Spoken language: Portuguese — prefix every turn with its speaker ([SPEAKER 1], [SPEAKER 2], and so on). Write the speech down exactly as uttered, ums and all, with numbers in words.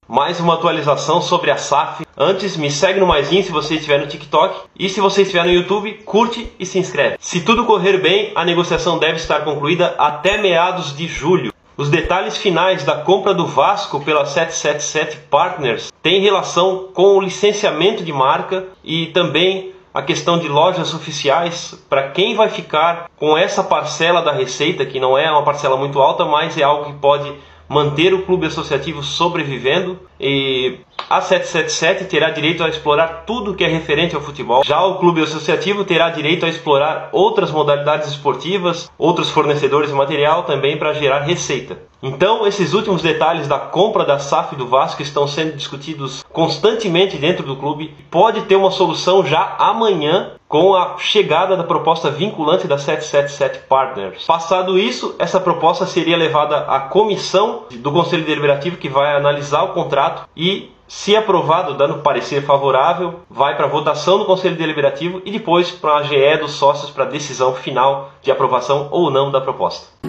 [SPEAKER 1] mais uma atualização sobre a S A F. Antes, me segue no Maisinho se você estiver no TikTok. E se você estiver no YouTube, curte e se inscreve. Se tudo correr bem, a negociação deve estar concluída até meados de julho. Os detalhes finais da compra do Vasco pela sete sete sete Partners têm relação com o licenciamento de marca e também a questão de lojas oficiais, para quem vai ficar com essa parcela da receita, que não é uma parcela muito alta, mas é algo que pode manter o clube associativo sobrevivendo. E a sete sete sete terá direito a explorar tudo que é referente ao futebol. Já o clube associativo terá direito a explorar outras modalidades esportivas, outros fornecedores de material também para gerar receita. Então, esses últimos detalhes da compra da S A F do Vasco estão sendo discutidos constantemente dentro do clube. Pode ter uma solução já amanhã com a chegada da proposta vinculante da sete sete sete Partners. Passado isso, essa proposta seria levada à comissão do Conselho Deliberativo, que vai analisar o contrato e, se aprovado, dando parecer favorável, vai para a votação do Conselho Deliberativo e depois para a A G E dos sócios para a decisão final de aprovação ou não da proposta.